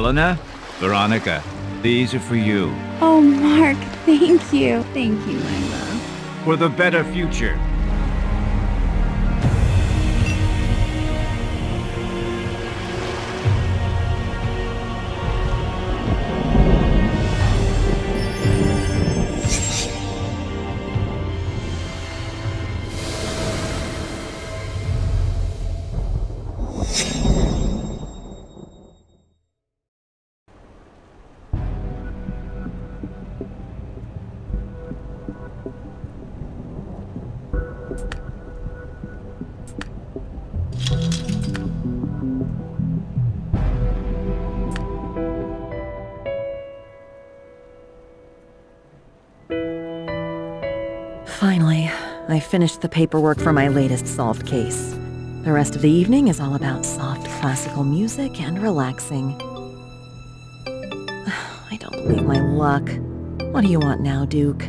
Helena, Veronica, these are for you. Oh, Mark, thank you. Thank you, my love. For the better future. Finally, I finished the paperwork for my latest solved case. The rest of the evening is all about soft classical music and relaxing. I don't believe my luck. What do you want now, Duke?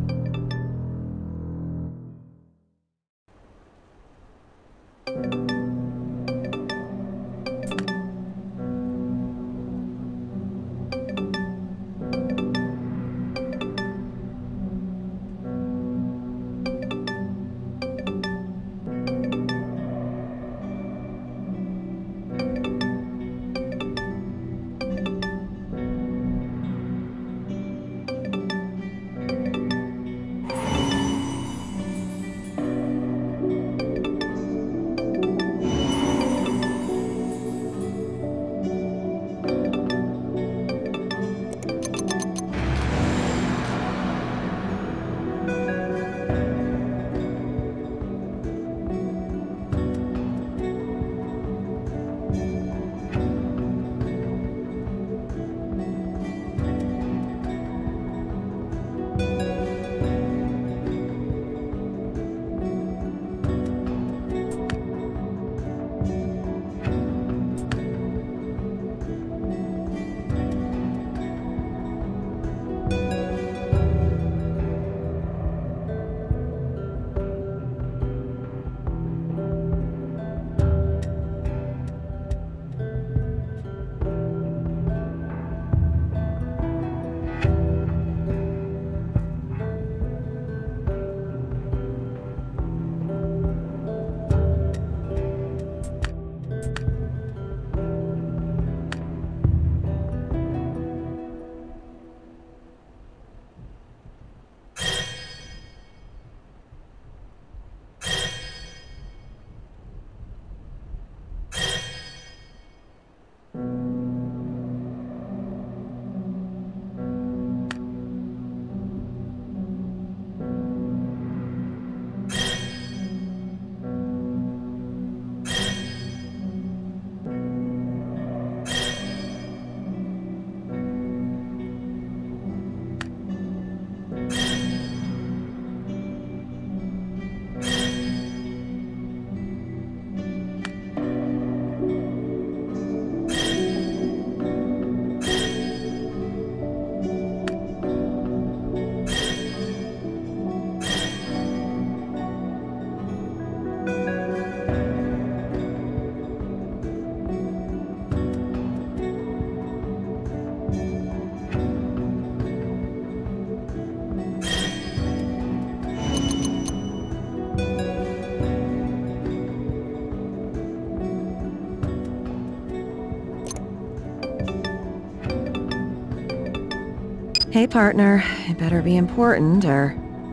Hey, partner. It better be important, or...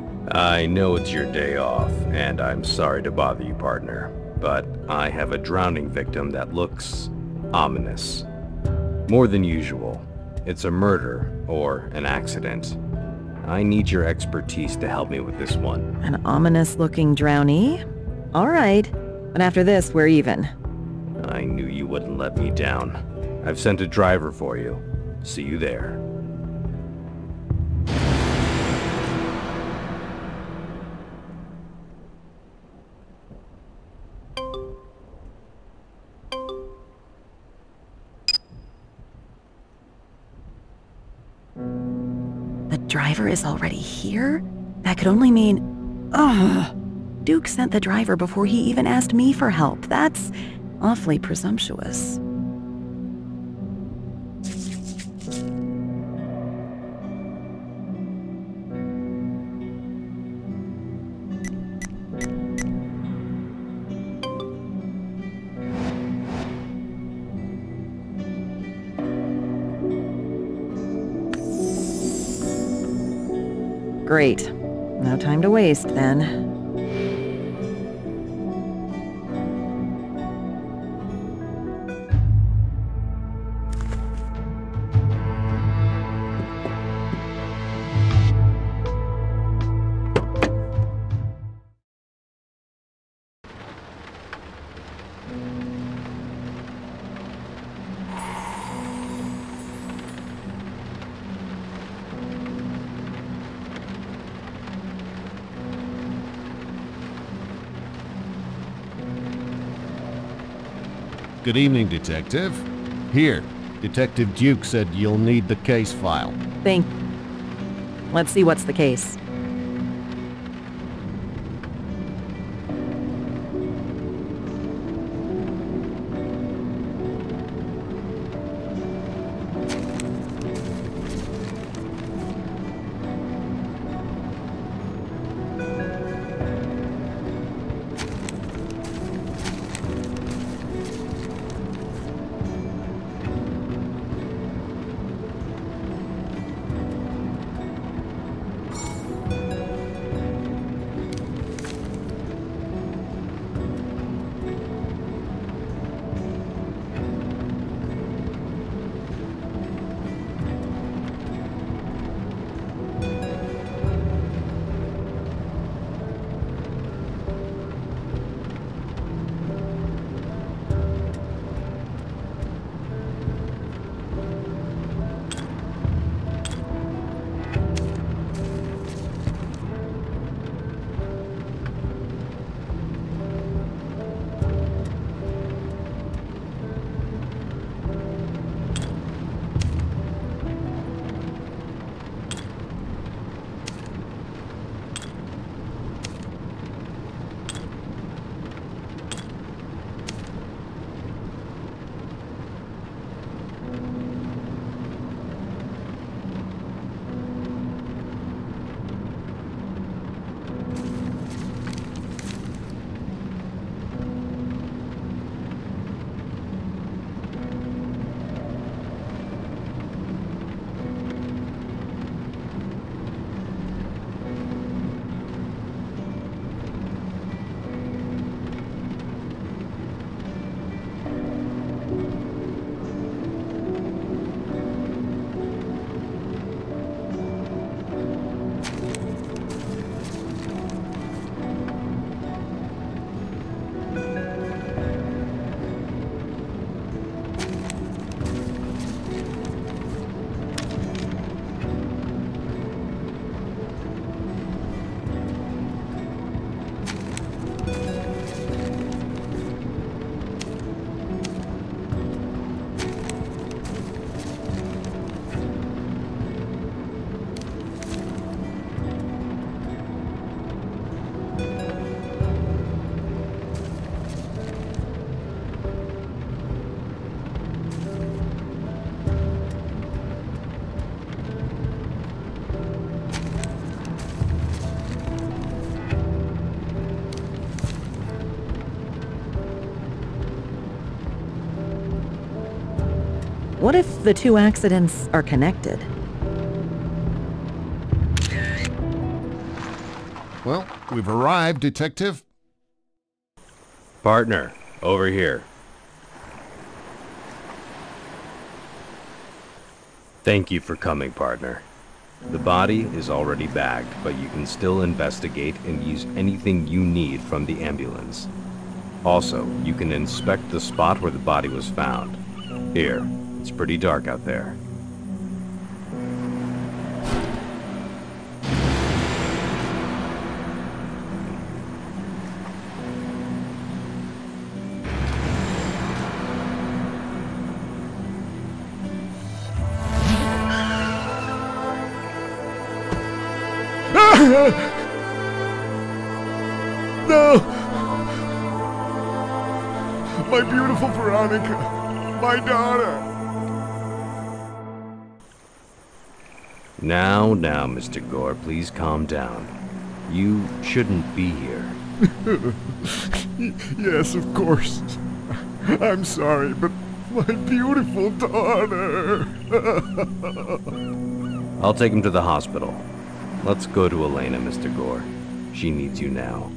I know it's your day off, and I'm sorry to bother you, partner, but I have a drowning victim that looks ominous. More than usual. It's a murder, or an accident. I need your expertise to help me with this one. An ominous-looking drownee? All right. But after this, we're even. I knew you wouldn't let me down. I've sent a driver for you. See you there. The driver is already here? That could only mean... Ugh! Duke sent the driver before he even asked me for help. That's awfully presumptuous. Great. No time to waste, then. Good evening, Detective. Here, Detective Duke said you'll need the case file. Let's see what's the case. What if the two accidents are connected? Well, we've arrived, Detective. Partner, over here. Thank you for coming, partner. The body is already bagged, but you can still investigate and use anything you need from the ambulance. Also, you can inspect the spot where the body was found. Here, it's pretty dark out there. No! My beautiful Veronica! My daughter! Now, Mr. Gore, please calm down. You shouldn't be here. Yes, of course. I'm sorry, but my beautiful daughter! I'll take him to the hospital. Let's go to Elena, Mr. Gore. She needs you now.